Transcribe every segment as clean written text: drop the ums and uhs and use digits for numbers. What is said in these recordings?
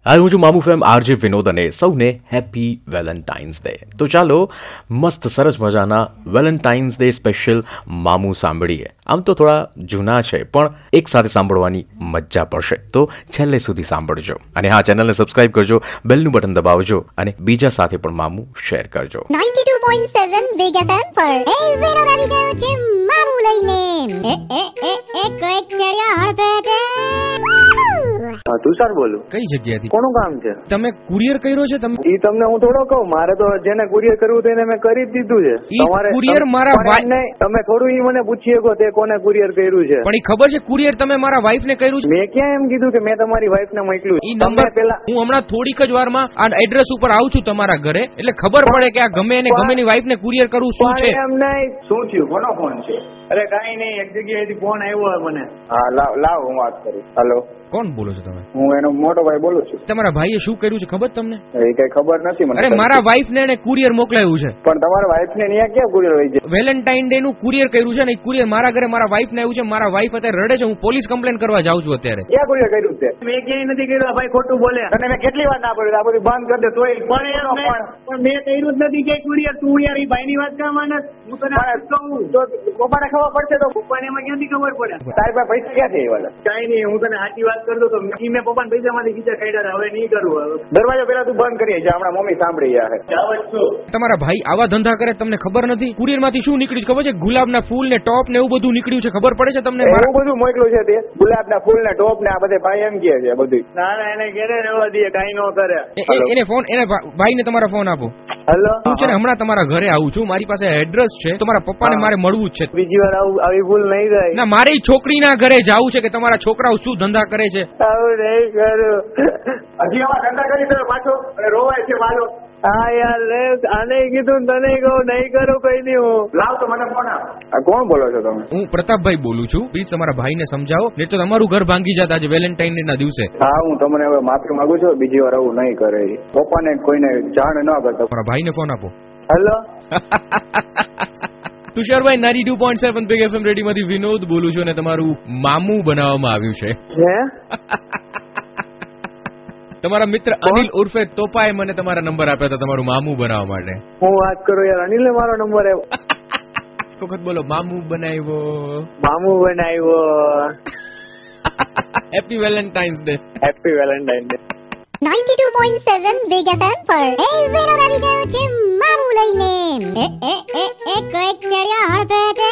आज હું છું મામુ ફેમ આરજે વિનોદ અને સૌને હેપી વેલેન્ટાઇન્સ ડે. તો ચાલો મસ્ત સરસ મજાના વેલેન્ટાઇન્સ ડે સ્પેશિયલ મામુ સાંભળીએ. આમ તો થોડા જૂના છે પણ એક સાથે સાંભળવાની મજા પડશે, તો છેલ્લે સુધી સાંભળજો. અને હા, ચેનલને સબસ્ક્રાઇબ કરજો, બેલનું બટન દબાવજો અને બીજા સાથે પણ મામુ શેર કરજો. 92.7 બિગ એફએમ પર એ વિનોદ આવી ગયો છે મામુ લઈને. કોઈક ચડ્યો હળપેટે. તુષાર બોલું. કઈ જગ્યાથી? કોનું કામ છે? તમે કુરિયર કર્યો છે? ઈ તમને હું થોડો કહું, મારે તો જેને કુરિયર કરવું તેને મેં કરી જ દીધું છે. તમારે કુરિયર મારા નહીં, તમે થોડું ઈ મને પૂછી શકો તે કોને કુરિયર કર્યું છે. પણ ઈ ખબર છે કુરિયર તમે મારા વાઈફ ને કર્યું છે? મેં ક્યાં એમ કીધું કે મેં તમારી વાઈફ ને મોકલ્યું? ઈ નંબર પેલા હું હમણાં થોડીક જ વારમાં આ એડ્રેસ ઉપર આવું છું તમારા ઘરે, એટલે ખબર પડે કે આ ગમે એને ગમેની વાઈફ ને કુરિયર કરવું શું છે. એમ નહીં, શું થયું? કોનો ફોન છે? અરે કઈ નહીં, એક જગ્યાએથી ફોન આવ્યો મને. હા, લાવ હું વાત કરું. હેલો, કોણ બોલો છો તમે? હું એનો મોટો ભાઈ બોલું છું. તમારા ભાઈએ શું કર્યું છે ખબર તમને? એ કઈ ખબર નથી મને. અરે મારા વાઈફ ને એને કુરિયર મોકલાયું છે. પણ તમારા વાઈફ ને અહીંયા ક્યાં કુરિયર હોય છે? વેલેન્ટાઇન ડે નું કુરિયર કર્યું છે ને એ કુરિયર મારા ઘરે મારા વાઈફ ને આવ્યું છે. મારા વાઈફ અત્યારે રડે છે, હું પોલીસ કમ્પ્લેન કરવા જાઉં છું અત્યારે. ક્યાં કુરિયર કર્યું છે? મેં ક્યાંય નથી કર્યું ભાઈ, ખોટું બોલે. અને મેં કેટલી વાર ના પડ્યું, આ બધું બંધ કરી દે તોય. પણ મેં કર્યું જ નથી ક્યાંય કુરિયર. તું યાર ઈ ભાઈ ની વાત કર મને. હું તને કહું તો પપ્પાને ખબર પડશે તો પપ્પાને એમાં ક્યાંથી ખબર પડે? તારી પાસે પૈસા ક્યાંથી આવ્યા? કઈ નહીં, હું તને સાચી વાત કરતો તો મેં પપ્પાને પૈસા માંથી ખીચા કાઢ્યા. હવે નહીં કરું. દરવાજો પેલા તું બંધ કરી જા, હમણાં મમ્મી સાંભળી જાય. તમારા ભાઈ આવા ધંધા કરે તમને ખબર નથી? કુરિયર માંથી શું નીકળ્યું ખબર છે? ગુલાબના ફૂલ ને ટોપ ને એવું બધું નીકળ્યું છે, ખબર પડે છે તમને? એવું બધું મોકલ્યું છે તે ગુલાબના ફૂલ ને ટોપ ને આ બધે ભાઈ એમ કહે છે બધું. ના ના, એને ઘેરે રહેવા દે, કઈ ન કરે. એને ફોન, એને ભાઈ ને તમારા ફોન આપો. હેલો, હું છે ને હમણાં તમારા ઘરે આવું છું, મારી પાસે એડ્રેસ છે, તમારા પપ્પાને મારે મળવું જ છે. બીજી વાર આવી ભૂલ નહીં થાય. ના, મારી છોકરીના ઘરે જવું છે કે તમારા છોકરાઓ શું ધંધા કરે છે. આવું નહીં કરું. હજી આવા ધંધા કરી તો પાછો રોવાય છે માલો. હા યાર, આને કીધું તને કહું નહીં કરું કઈ નહીં. હું લાવ તો મને ફોન આપ. કોણ બોલો છો તમે? હું પ્રતાપભાઈ બોલું છું. પ્લીઝ તમારા ભાઈને સમજાવો, નહીં તો તમારું ઘર ભાંગી જાત આજે વેલેન્ટાઇન ડે ના દિવસે. હા, હું તમને હવે માફી માંગુ છું, બીજી વાર આવું નહીં કરે. પપ્પાને કોઈને જાણ ન કરતો. તમારા ભાઈને ફોન આપો. હેલો, તુષારભાઈ 92.7 બિગ એફએમ રેડિયોમાંથી વિનોદ બોલું છું અને તમારું મામુ બનાવવામાં આવ્યું છે. તમારા મિત્ર અનિલ ઉર્ફે તોપાએ મને તમારા નંબર આપ્યા હતા તમારું મામુ બનાવવા માટે. હું વાત કરું યાર, અનિલે મારો નંબર આવ્યો. વખત બોલો, મામુ બનાવ્યો. મામુ બનાવ્યો. Happy Valentine's Day. Happy Valentine Day. 92.7 Big FM પર એ વિનોદ આવી ગયો છે મામુ લઈને. કોઈક ચડ્યો હળપેટે.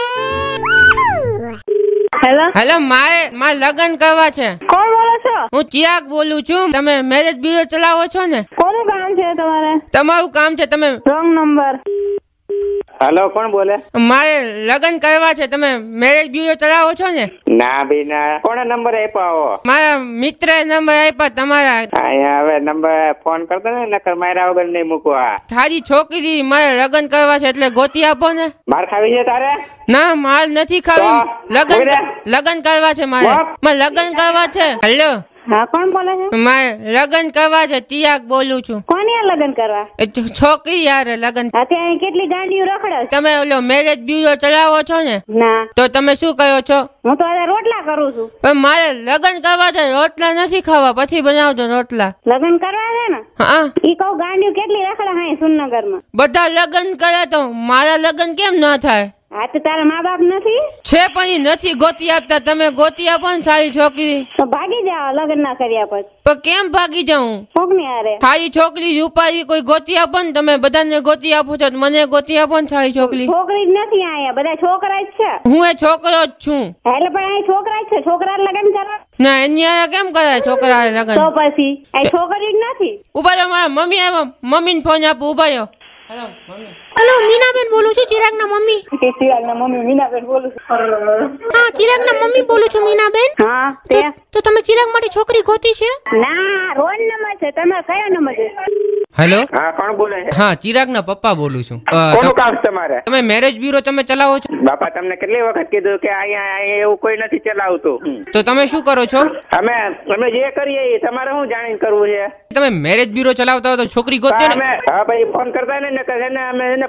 હેલો, મારે લગ્ન કરવા છે. કોણ બોલો છો? હું ચિરાગ બોલું છું. તમે મેરેજ બ્યુરો ચલાવો છો ને? કોનું કામ છે તમારે? તમારું કામ છે. તમે રોંગ નંબર. હેલો, કોણ બોલે? મારે લગ્ન કરવા છે. તમે મેરેજ બ્યુરો ચલાવો છો ને? ના બી ના. કોણે નંબર આપ્યો? મારા મિત્રએ નંબર આપ્યા તમારા. અહીંયા હવે નંબર ફોન કરતો ને, નકર મારા વગર નહીં મૂકવા. તારી છોકરી મારે લગ્ન કરવા છે એટલે ગોતી આપો ને. માર ખાવી છે તારે? ના, માલ નથી ખાવી. લગ્ન કરવા છે મારે. લગ્ન કરવા છે. હેલો, હા, કોણ બોલે છે? મારે લગ્ન કરવા છે. ચિરાગ બોલું છું. કોની યાર લગ્ન કરવા? છોકરી યાર લગ્ન. અત્યારે કેટલી ગાડીઓ રખડે? તમે ઓલો મેરેજ બ્યુરો ચલાવો છો ને? ના. તો તમે શું કરો છો? હું તો આજે રોટલા કરું છું. પણ મારે લગ્ન કરવા છે, રોટલા નથી ખાવા. પછી બનાવજો રોટલા. લગ્ન કરવા છે ને? હા. ઈ કહું ગાડીઓ કેટલી રખડે હા સુરનગર માં? બધા લગ્ન કરે તો મારા લગ્ન કેમ ના થાય? હા, તો તારા મા બાપ નથી? છે પણ ઈ નથી ગોતી આપતા. તમે ગોતી આપો ને સારી છોકરી. તો ભાગી જાઓ લગ્ન ના કર્યા પછી. પણ કેમ ભાગી જાઉં? કોકની હારે? સારી છોકરી રૂપારી કોઈ ગોતી આપો ને. તમે બધાને ગોતી આપો છો, મને ગોતી આપો ને સારી છોકરી. છોકરી જ નથી અહીંયા, બધા છોકરા જ છે. હું એ છોકરો જ છું. એટલે પણ અહીં છોકરા જ છે. છોકરા લગ્ન કરવા? ના, એની કેમ કરે છોકરા લગ્ન? તો પછી અહીં છોકરી જ નથી. ઉભા રહ્યો, મારા મમ્મી આવ્યા. મમ્મીને ફોન આપો. ઉભા રહ્યો. Hello mummy. હેલો, મીનાબેન બોલું છું. ચિરાગના મમ્મી. ચિરાગના મમ્મી મીનાબેન બોલું છું. હા, ચિરાગના મમ્મી બોલું છું. મીનાબેન. હા, તો તમે ચિરાગ માટે છોકરી ગોતી છે? ના, રોંગ નંબર છે. તમે કયો નંબર છે? હેલો. હા, કોણ બોલે છે? હા, ચિરાગના પપ્પા બોલું છું. કોનું કામ છે તમારે? તમે મેરેજ બ્યુરો તમે ચલાવો છો? બાપા, તમને કેટલી વખત કીધું કે અહીંયા એવું કોઈ નથી ચલાવતું. તો તમે શું કરો છો? અમે જે કરીએ એ તમારે શું જાણીને કરવું છે? તમે મેરેજ બ્યુરો ચલાવતા હો તો છોકરી ગોતે ને? હા ભાઈ, ફોન કરતા ને અમે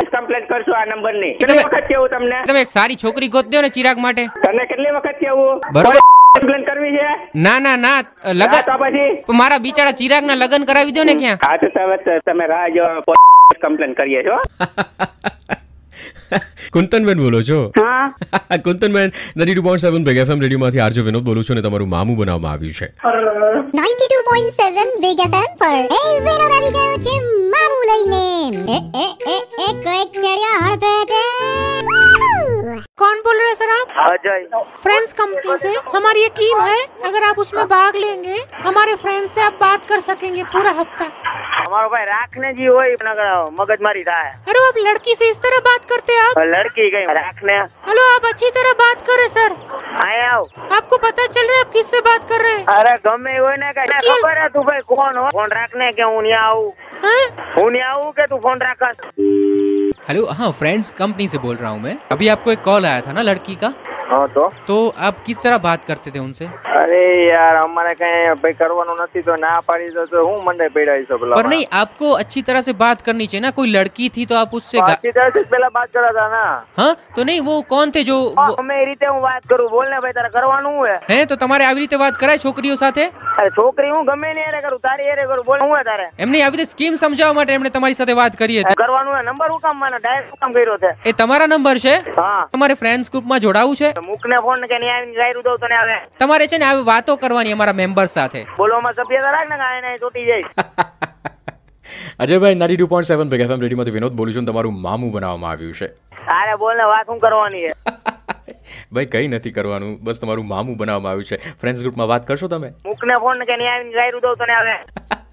કમ્પ્લેટ કરશો આ નંબરની. કેટલી વખત કેવું તમને? તમે એક સારી છોકરી ગોત દો ને ચિરાગ માટે. તને કેટલી વખત કેવું? બરોબર. કમ્પ્લેન કરવી છે? ના લગન તો પછી મારા બિચારા ચિરાગ ના લગન કરાવી દો ને ક્યાં. હા તો તમે રાહ જો કમ્પ્લેન કરીએ છો. કુંતનબેન બોલો છો? હા કુંતનબેન 92.7 Big FM રેડિયોમાંથી આરજે વિનોદ બોલું છું ને તમારું મામું બનાવવામાં આવ્યું છે. 92.7 Big FM પર એ વિનોદ આવી ગયો છે મામું લઈને. કોઈક ચડ્યો હળપેટે. कौन बोल रहे हैं सर आप? અજય. फ्रेंड्स कंपनी से हमारी एक टीम है, अगर आप उसमें भाग लेंगे हमारे फ्रेंड से आप बात कर सकेंगे पूरा हफ्ता. અમારો ભાઈ રાખને જી હોય મગજમારી થાય. अरे आप लड़की से इस तरह बात करते हैं आप? લડકી ગઈ રાખને. हेलो, आप अच्छी तरह बात करें सर. આય આવ. आपको पता चल रहा है आप किससे बात कर रहे हैं? અરે ગમે હોય ને કઈ ખબર હે તું ભાઈ કોણ હો? ફોન રાખને કે હું નહીં આવું. हैं? હું નહીં આવું કે તું ફોન રાખસ. हेलो, हाँ फ्रेंड्स कंपनी से बोल रहा हूँ मैं. अभी आपको एक कॉल आया था ना लड़की का, હા तो आप किस तरह बात करते थे उनसे? અરે યાર અમારે કઈ ભાઈ કરવાનું નથી તો ના પાડી દો તો હું મંડે પડાઈ છું પેલા. पर नहीं, आपको अच्छी तरह से बात करनी चाहिए ना. कोई लड़की थी तो आप उससे अच्छी तरह से પેલા વાત કરા હતા ના. हाँ तो नहीं, वो कौन थे जो અમે એ રીતે હું વાત કરું બોલ ને ભાઈ તારે કરવાનું હું હે? हैं तो તમારે આવી રીતે વાત કરાય છોકરીઓ સાથે? અરે છોકરી હું ગમે ને એરે કરું તારી એરે કરું બોલ હું હે તારે? એમને આવી રીતે સ્કીમ સમજાવવા માટે એમણે તમારી સાથે વાત કરી હતી. કરવાનું હે નંબર હું કામ માને ડાયરેક્ટ કામ કર્યો છે. એ તમારા નંબર છે? હા તમારે ફ્રેન્ડ્સ ગ્રુપમાં જોડાવું છે? મુકને ફોન કે નહીં આવીને ગાયરું દઉં તને આવે. તમારે છે ને આવી વાતો કરવાની અમારા મેમ્બર સાથે. બોલવામાં સભ્યતા રાખ ને કાંઈ નહીં તૂટી જાય. અજયભાઈ 92.7 Big FM રેડિયોમાંથી વિનોદ બોલું છું ને તમારું મામું બનાવવામાં આવ્યું છે. અરે બોલ ને વાત શું કરવાની હે? ભાઈ કંઈ નથી કરવાનું, બસ તમારું મામું બનાવવામાં આવ્યું છે. ફ્રેન્ડ્સ ગ્રુપમાં વાત કરશો તમે? મુકને ફોન કે નહીં આવીને ગાયરું દઉં તને આવે.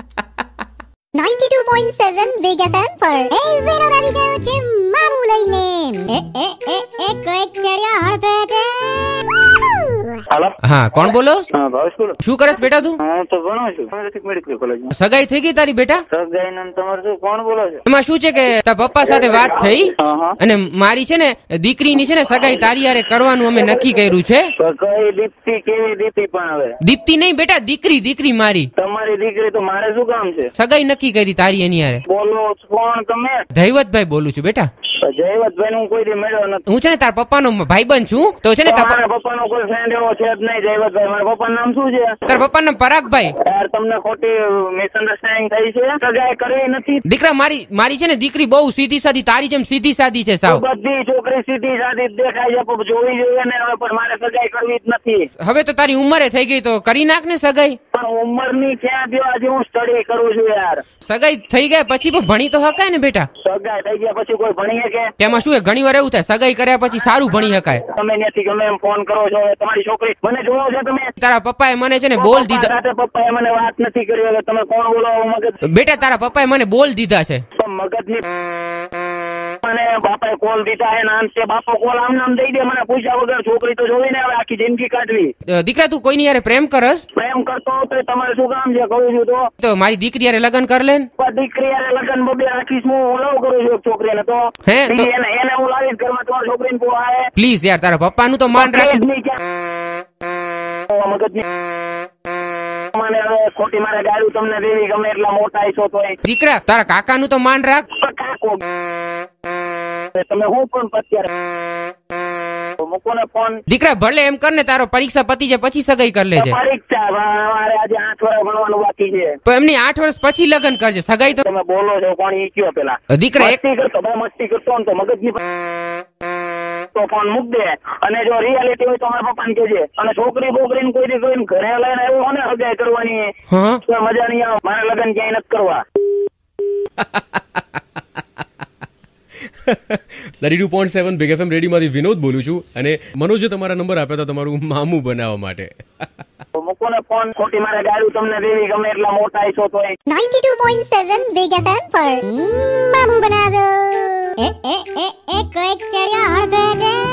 92.7 Big FM પર એ વિનોદ આવી ગયો છે મામું લઈને. કોઈક ચડ્યો હળપેટે. હાલો હા, કોણ બોલો? હા ભાવેશ બોલો. શું કરસ બેટા તું? હું તો ભણું છું મેડિકલ કોલેજમાં. સગાઈ થઈ ગઈ તારી બેટા? સગાઈ ને તમારે શું કોણ બોલો છો? એમાં શું છે કે તારા પપ્પા સાથે વાત થઈ હા હા. અને મારી છે ને દીકરીની છે ને સગાઈ તારી હારે કરવાનું અમે નક્કી કર્યું છે. સગાઈ દીપ્તિ કેવી દીપ્તિ પણ હવે? દીપ્તિ નહીં બેટા, દીકરી મારી. તમારી દીકરી તો મારે શું કામ છે? સગાઈ નક્કી કરી તારી એની હારે. બોલો કોણ તમે? દૈવતભાઈ બોલું છું બેટા. જયવતભાઈ હું કોઈ દી મેળ્યો નથી. હું છે ને તારા પપ્પાનો ભાઈબંધ છું, તો છે ને મારા પપ્પાનો કોઈ ફ્રેન્ડ એવો છે જ નહીં જયવતભાઈ. મારા પપ્પાનું નામ શું છે? તારા પપ્પાનું નામ પરાગભાઈ. યાર તમને ખોટી મિસઅન્ડરસ્ટેન્ડિંગ થઈ છે. સગાઈ કરવી નથી. દીકરા મારી છે ને દીકરી બહુ સીધી સાદી, તારી જેમ સીધી સાદી છે સાવ. બધી છોકરી સીધી સાદી દેખાય છે પણ જોવી જોઈએ ને હવે. પણ મારે સગાઈ કરવી જ નથી. હવે તો તારી ઉંમરે થઈ ગઈ તો કરી નાખ ને સગાઈ. પણ ઉંમરની ક્યાં થયો? આજે હું સ્ટડી કરું છું યાર. સગાઈ થઈ ગયા પછી પણ ભણી તો શકાય ને બેટા. સગાઈ થઈ ગયા પછી કોઈ ભણી શકે? તેમાં શું ઘણી વાર એવું થાય સગાઈ કર્યા પછી સારું ભણી શકાય. તમે ત્યાંથી ગમે એમ ફોન કરો છો તમારી છોકરી મને જોવો છો તમે? તારા પપ્પાએ મને છે ને બોલ દીધા. સાથે પપ્પાએ મને વાત નથી કરી. હવે તમે કોણ બોલો મગજ? બેટા તારા પપ્પાએ મને બોલ દીધા છે. મગજની મને બાપાએ કોલ દીધા હે નામ છે બાપો કોલ આમ નામ દઈ દે મને પૂછ્યા વગર. છોકરી તો જોવી ને હવે આખી જિંદગી કાઢવી. દીકરા તું કોઈની યારે પ્રેમ કરસ? પ્રેમ કરતો તો તમારે શું કામ છે કહું છું તો મારી દીકરી યારે લગ્ન કર લે. દીકરી યારે લગ્ન બબે રાખીશ હું લવ કરું છું છોકરીને તો હે તો એને હું લાવીશ ઘરમાં તમારી છોકરીને બોલાવે. પ્લીઝ યાર તારા પપ્પાનું તો માન રાખ. મગજની મને હવે ખોટી મારે ગાડું તમને દેવી ગમે એટલા મોટા છો તો દીકરા તારા કાકાનું તો માન રાખ. કાકો તમે હું પણ અત્યારે મૂકો ને ફોન. દીકરા ભલે એમ કર ને તારો પરીક્ષા પતી જાય પછી સગાઈ કરી લેજે. પરીક્ષા મારે આજે 8 વર્ષ ભણવાનું બાકી છે. તો એમની 8 વર્ષ પછી લગ્ન કરજે. સગાઈ તો તમે બોલો છો કોણ ઈ કયો પેલા? દીકરા એક મસ્તી કરતો બહુ મસ્તી કરતો ને તો મગજની તો ફોન મૂક દે. અને જો રિયાલિટી હોય તો મારા પપ્પાને કહેજે. અને છોકરી બોકરીને કોઈ દી જોઈને ઘરે લઈને આવ્યો હોય ને સગાઈ કરવાની હા તો મજા નહીં આવે. મારે લગ્ન ક્યાંય નથી કરવા. 92.7 Big FM રેડિયોમાંથી વિનોદ બોલું છું અને મનોજે તમારા નંબર આપ્યા હતા તમારું મામું બનાવવા માટે. મૂકો ને ફોન. ખોટી મારે ગાડું તમને દેવી ગમે એટલા મોટા છો તો 92.7 Big FM પર મામું બનાવો. કોઈક ચડ્યો હળપેટે.